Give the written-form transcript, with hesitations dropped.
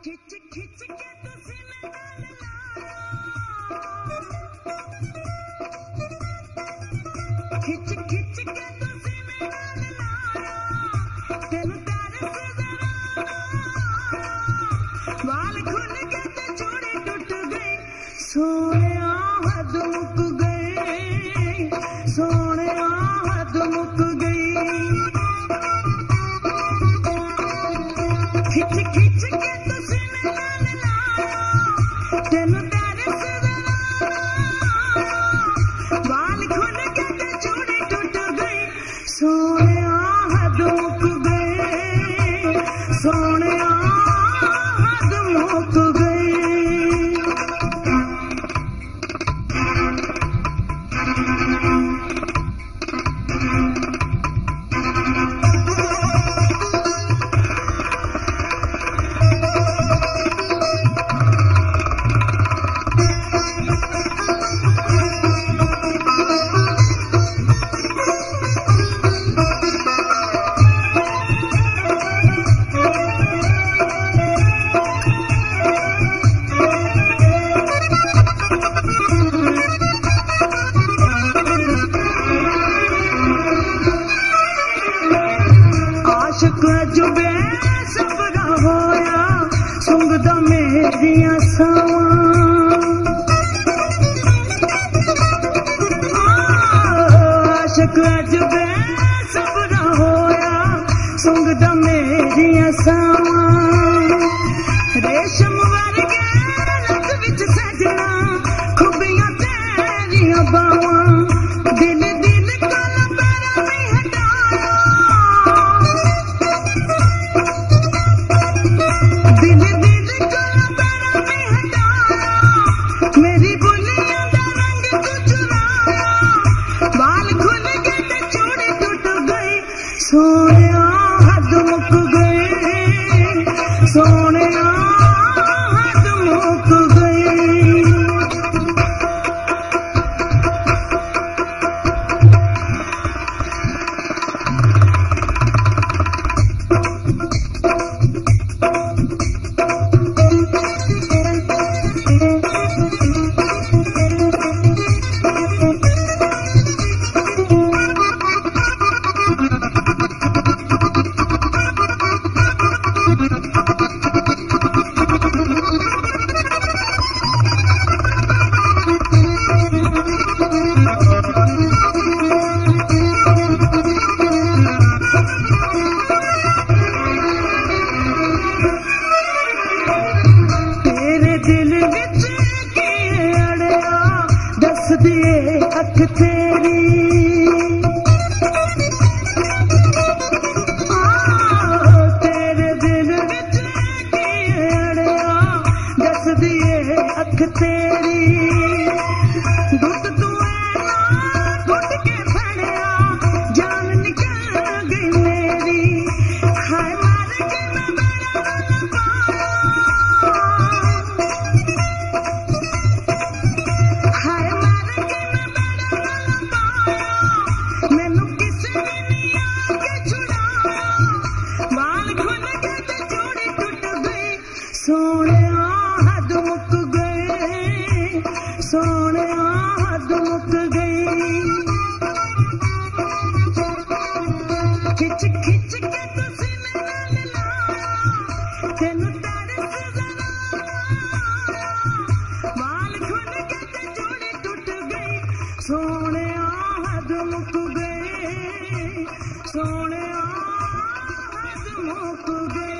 खिच खिच के तुसी मैं गल लाया खिच खिच के तुसी मैं गल लाया तेन तरस जरा वाल खुल के ते चूड़ी टूट गई सोनिया हद मुक गई सोनिया हद मुक गई खिच खिच के तुसी मैं गल लाया तेन तरस वाल खुल के ते चूड़ी टूट गई सोनिया हद मुक गई सोनिया हद मुक गई जुबे सबरा होया सुंगदा मेरिया आशक जुबे सबरा होया सुंगदा मेरिया रेशम वर्गे रंग विच सजना खुबियां तेरिया बावां दिल दिल कोला पैरा नहीं हटाया दिल दिल कोला पैरा नहीं हटाया मेरी बोलियां दा रंग तू चुराया बाल खुल के ते चूड़ी टूट गई सोनिया हद मुक गई सोनिया हद मुक गई दिल विच की अड़िया दस दिए अख तेरी तेरे दिल विच की अड़िया दस दिए अख तेरी दुख तू ऐना घुट के फड़िया जान निकल गई मेरी हाय मार के मैं बड़ा पाया हाय मार के मैं बड़ा पाया मैनू किसी ने नहीं आके छुड़ाया बाल खुल के ते चूड़ी टूट गई सोनिया हद मुक गई सोनिया हद मुक गई खिच खिच के तुसी मैं गल लाया तेन तरस जरा बाल खुल के ते चूड़ी टूट गई सोनिया हद मुक गई सोनिया हद मुक गई।